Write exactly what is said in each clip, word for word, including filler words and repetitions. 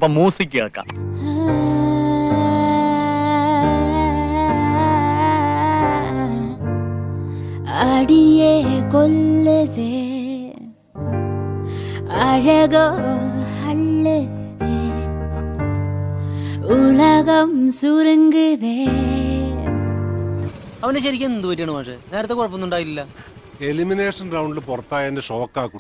അപ്പൊ മ്യൂസിക് കേൾക്കാം. അടിയെ കൊല്ലതേ അഴകോ അല്ലതേ ഉലകം സുരങ്ങുതേ. അവന് ശരിക്കും എന്ത് പറ്റിയാണ് പക്ഷേ? നേരത്തെ കുഴപ്പമൊന്നും ഉണ്ടായില്ല. എലിമിനേഷൻ റൗണ്ടിൽ പുറത്തായതിന്റെ ഷോക്കാക്കും.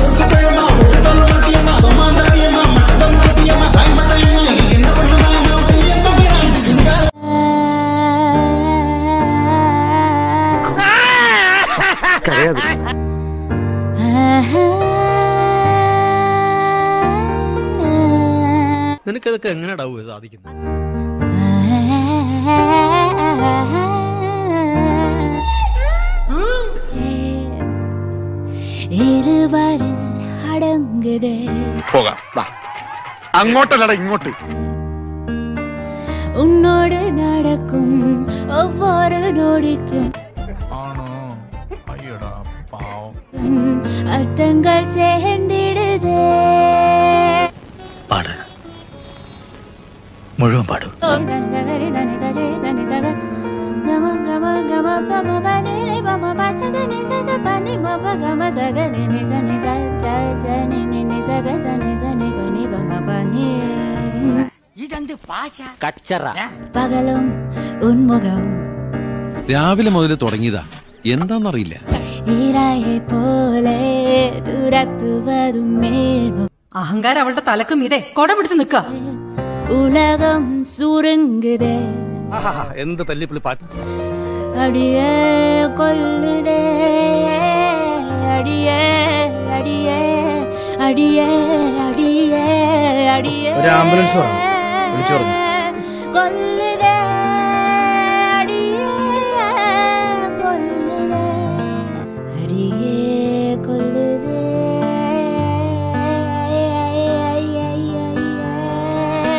നിനക്കതൊക്കെ എങ്ങനെയാ സാധിക്കുന്നത്? അങ്ങോട്ടല്ലട ഇങ്ങോട്ട്. ഉന്നോട് നടക്കും ഒവ്വൊരു നോടിക്കും അർത്ഥങ്ങൾ ചേർന്നിടുതേ. പാട് മുഴുവൻ പാടും. പകലും ഉന്മുഖം രാവിലെ മുതൽ തുടങ്ങിയതാ, എന്താന്നറിയില്ല. അഹങ്കാരം അവളുടെ തലക്കും ഇതേ കൊട പിടിച്ച് നിക്ക. ഉലകം സുരങ്ങുതേ. എന്ത് തല്ലിപ്പുള്ളി പാട്ട്. അടിയേ കൊല്ലുതേ അടിയേ അടിയേ അടിയേ അടിയേ അടിയേ. ഒരു ആംബുലൻസ് വിളിച്ചു പറഞ്ഞു. കൊല്ലുതേ അടിയേ കൊല്ലുതേ അടിയേ കൊല്ലുതേ.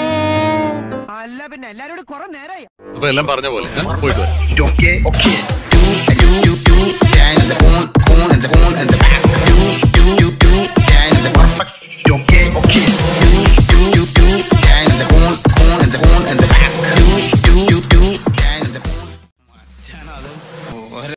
അല്ല പിന്നെ എല്ലാരോടും കുറെ നേരമായി. അപ്പൊ എല്ലാം പറഞ്ഞ പോലെ പോയിട്ട് വരാം.